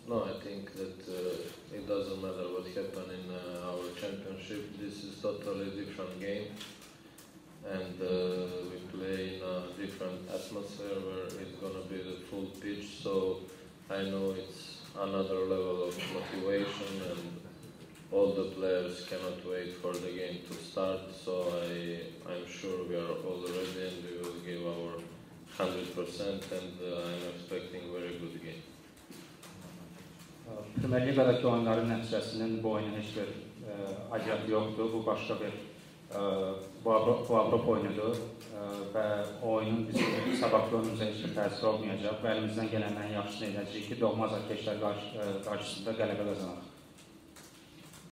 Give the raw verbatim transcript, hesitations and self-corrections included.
No, I think that uh, it doesn't matter what happened in uh, our championship. This is totally different game, and uh, we play in a different atmosphere where it's gonna be the full pitch. So I know it's another level of motivation, and all the players cannot wait for the game to start. So I, I'm sure we are all ready, and we will give our one hundred percent, and uh, I'm expecting a very good game. Premier Liqadakı oyunların nəticəsinin bu oyunun heç bir aidiyyatı yoxdur. Bu başqa bir bu Avropa oyunudur və oyunun bizim sabahlı oyunumuza heç bir təsir olmayacaq və əlimizdən gələn ən yaxşısını edəcəyik ki, doğma azarkeşlər qarşısında qələbə qazanaq.